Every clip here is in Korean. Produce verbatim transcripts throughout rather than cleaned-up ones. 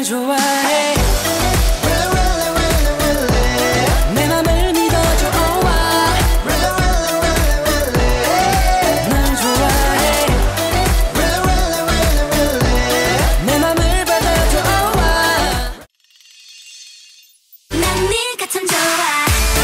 좋아해. 내 맘을 믿어줘. oh, 날 좋아해. 내 맘을 받아줘. oh, 난 네가 참 좋아.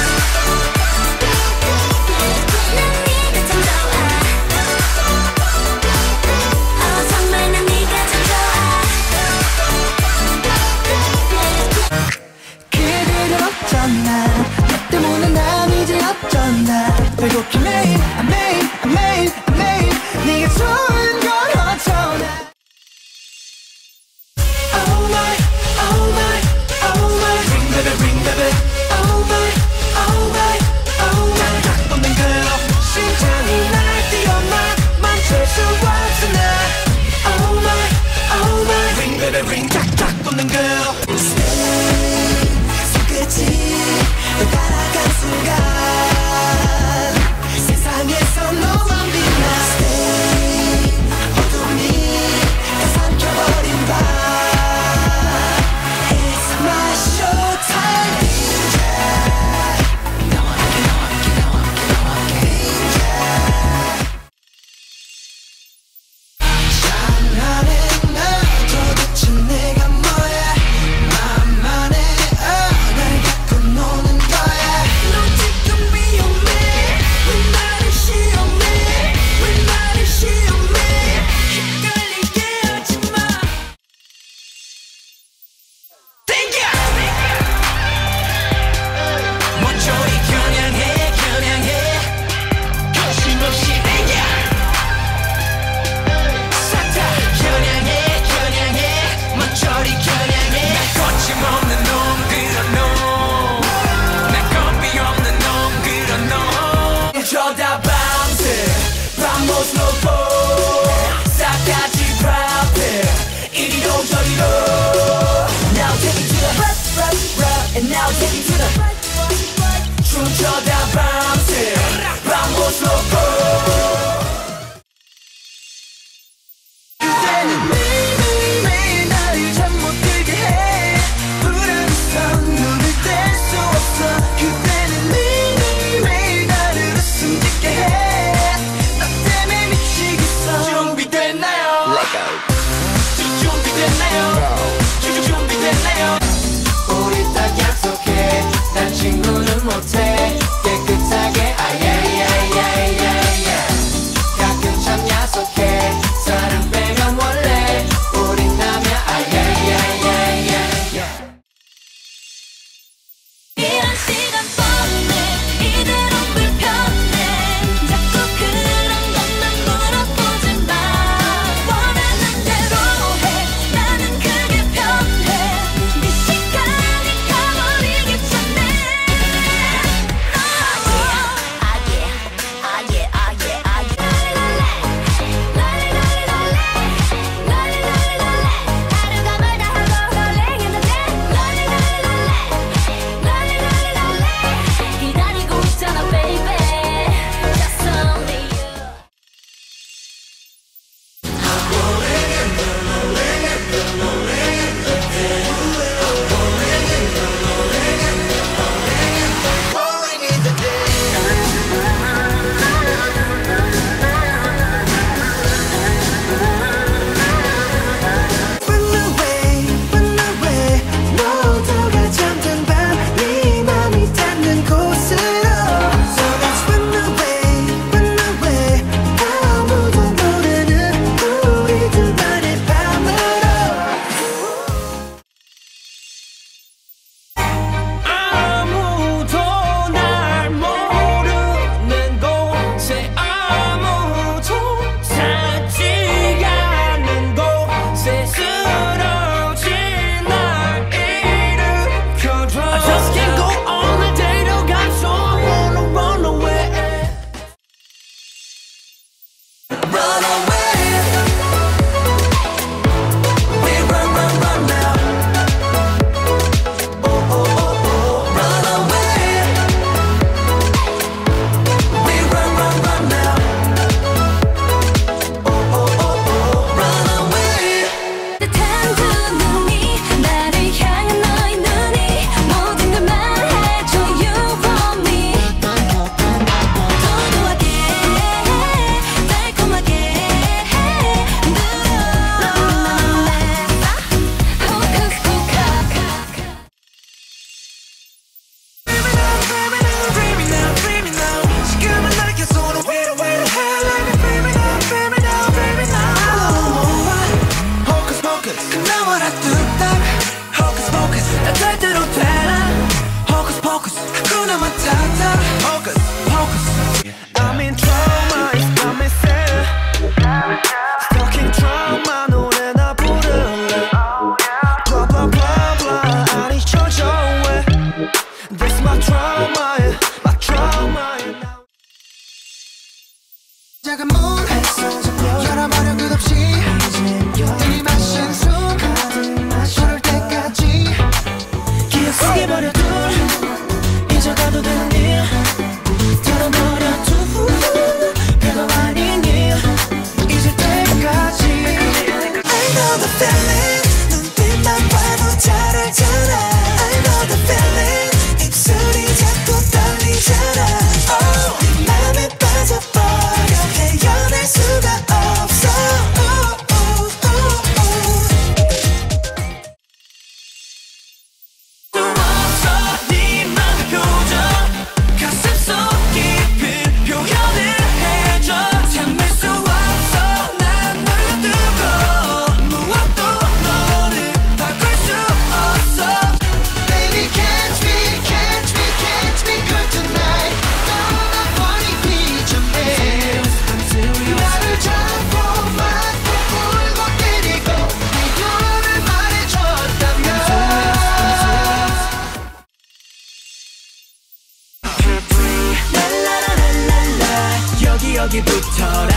너 때문에 난 이제 어쩌나. 배고프 매일 매일 매일 매일 네가 좋은 걸 어쩌나. Oh my, oh my, oh my ring baby ring baby. Oh my, oh my, oh my 딱 붙는 girl. 심장이 날 뛰어나 멈출 수 없어 나. Oh my, oh my ring baby ring 딱 붙는 girl. Stay 손끝이 널 따라간 순간 세상에서 너만 빛나. Stay 어둠이 다 삼켜버린 밤. It's my show time. Danger 너와 함께 너와 함께 너와 함께 너와 함께 Danger. 장난해 나 도대체 내가 뭐야. 맘만 해 날 갖고 노는 거야. 너 지금 위험해. 왜 나를 시험해. 왜 나를 시험해. 헷갈리게 하지마. 모조리 겨냥해 겨냥해 거침없이 땡겨. 싹 다 겨냥해 겨냥해 모조리 겨냥해. 난 거침없는 놈 그런 놈. 난 겁이 없는 놈 그런 놈. 쳐다 밤새 밤모습 놓고 싹 같이 프라이팬 이리로 저리로. Now take it to the right right right and now take it to the right right right. 춤춰다 밤새 밤모습 놓고. 그대는 매일매일 나를 잠 못 들게 해. 불안해서 눈을 뗄 수 없어. 그대는 매일매일 나를 웃음 짓게 해. 너 때문에 미치겠어. 준비됐나요? Let go. 준비됐나요? 주- 준비됐나요? 우리 딱 약속해. 난 친구는 못해. 깨끗한 열어버려 끝없이 들이마신 숨 부를 때까지 기억 속에 버려둔 잊어가도 되는 일 털어버려 두 별거 아닌 일 잊을 때까지 I know the feeling 눈빛만 봐도 잘 알잖아 I know the feeling 입술이 자꾸 떨리잖아 oh, 네 맘에 빠져버려 헤어날 수가 없어 oh, oh, oh, oh. 또 없어 네 맘의 표정 가슴 속 깊은 표현을 해줘 참을 수 없어 난 널 두고 무엇도 너를 바꿀 수 없어 Baby catch me, catch me, catch me good tonight 너무나 뻔히 비춰내 나를 잡고 막고 울고 때리고 네 이유를 말해줬다면 랄라라랄랄라 여기 여기 붙어라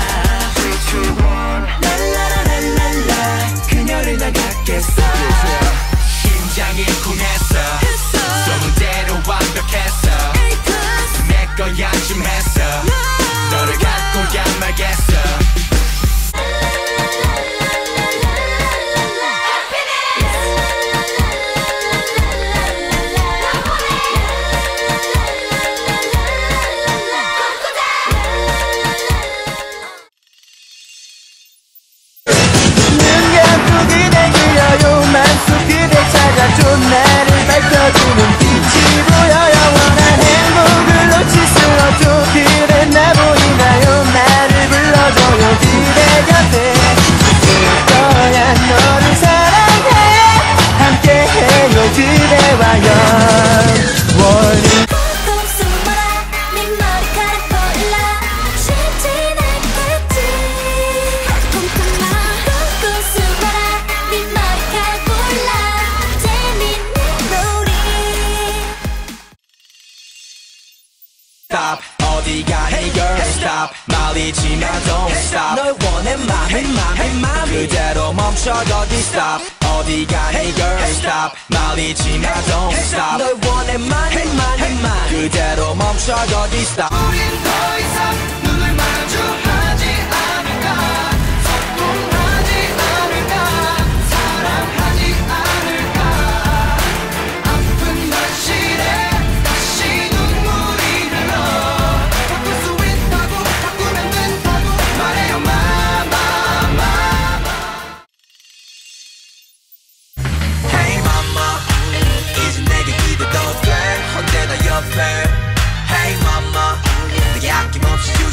랄라라랄랄라 그녀를 다 갖겠어 심장이 쿵했어 소문 대로 완벽했어 내 거야 좀 했어 너를 갖고야 말겠어 눈 감고 그대 그려요 맘속 그대 찾아준 나를 밝혀주는 빛이 보여 영원한 행복을 놓칠 수 없죠 그래 나 보이나요 나를 불러줘요 그대 곁에 있을 거야 너를 사랑해 함께해요 그대와 영원히 꼭 숨어라 네 머리카락 보일라 쉽지 않겠지 꼼꼼한 꼭 숨어라 네 머리카락 보일라 재밌는 놀이 Stop 어디 가니 girl stop 말리지 마 don't stop 널 원해 맘에 맘에 맘 그대로 멈춰 어디 stop 어디 가니 girl stop 말리지 마 don't stop 널 원해 맘에 맘에 맘 그대로 멈춰 어디 stop 우린 더 이상 눈을 마주하지 않을까 소통하지 않을까 사랑하지 않을까 아픈 현실에 다시 눈물이 흘러 바꿀 수 있다고 바꾸면 된다고 말해요 마마마 Hey mama 이제 내게 기대도 돼 언제나 옆에 Hey mama 내게 아낌없이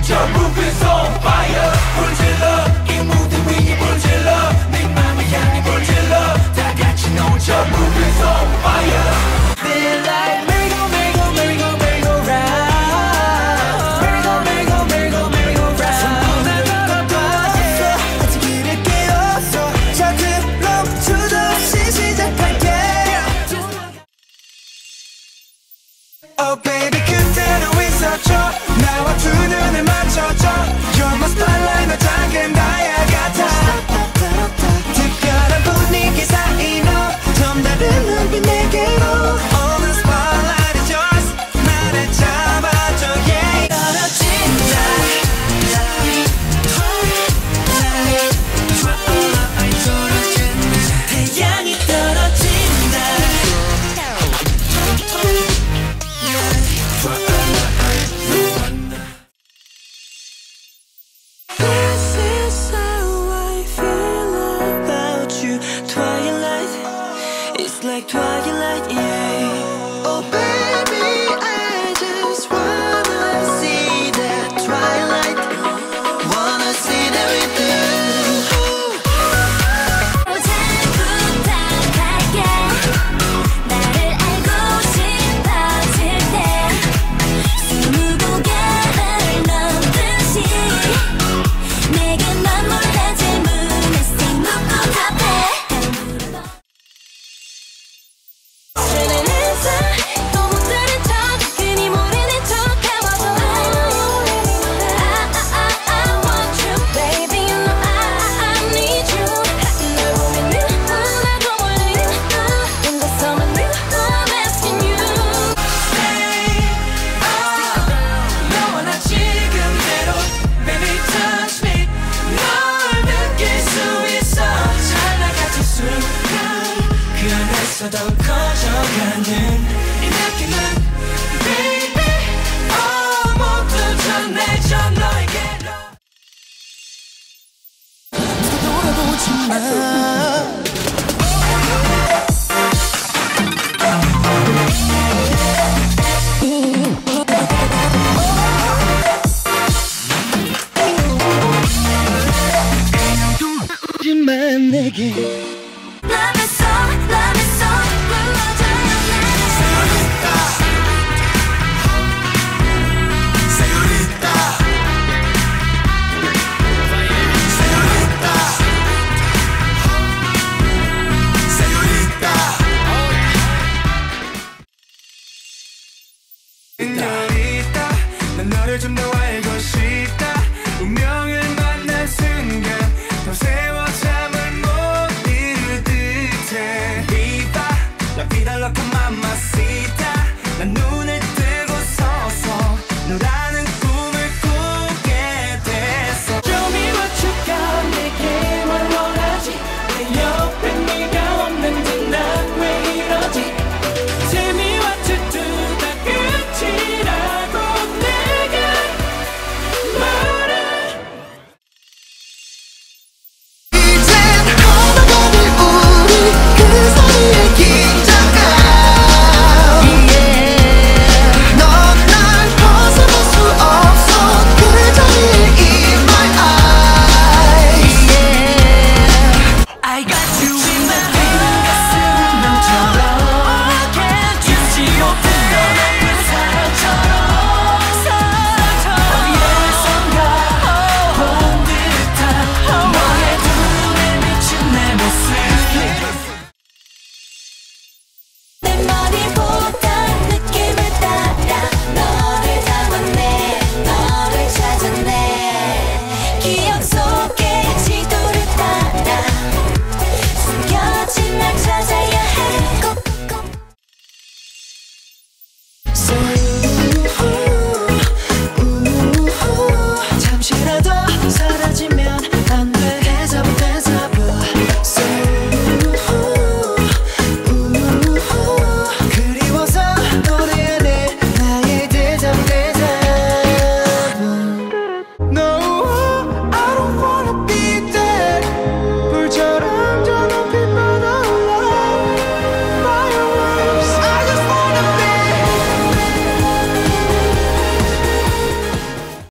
저 무비's on fire 불질러 이 무대 위에 불질러 네 맘을 향해 불질러 다 같이 놓쳐 무비's on fire Feel like merry-go merry-go merry-go merry-go-round merry-go merry-go merry-go merry-go-round 전부 다 걸어봐서 아직 길을 깨웠어 저들로 수도 없이 시작할게 Oh baby 그대로 있어줘 나와 두 눈을 맞춰줘 You're my spotlight 너 작은 다이아 같아 특별한 분위기 사이 너 좀 다른 눈빛 내게로 All the spotlight is yours 나를 잡아줘 yeah 떨어진다 태양이 떨어진다 This is how I feel about you Twilight It's like twilight, yeah Oh baby, I just wanna see that twilight Wanna see that with you 잘 부탁할게 나를 알고 싶어질 때 스무고개를 넘듯이 내게 넌 몰라 질문에 씩 묻고 답해 Straight answer 또 못 들은 척 괜히 모르는 척 해봐도 I want you baby you know I I need you 널 보면 나도 모르는 혼자서만 늘 I'm asking you 너와 나 지금대로 Baby touch me 널 느낄 수 있어 잘 나가는 순간 그 안에서 더 커져가는 이 느낌은 Baby oh 모두 전해져 너에게로 돌아보지 마 하지만 내게 Love is so love is so 불러줘요 Señorita Señorita Señorita Señorita 난 너를 좀 더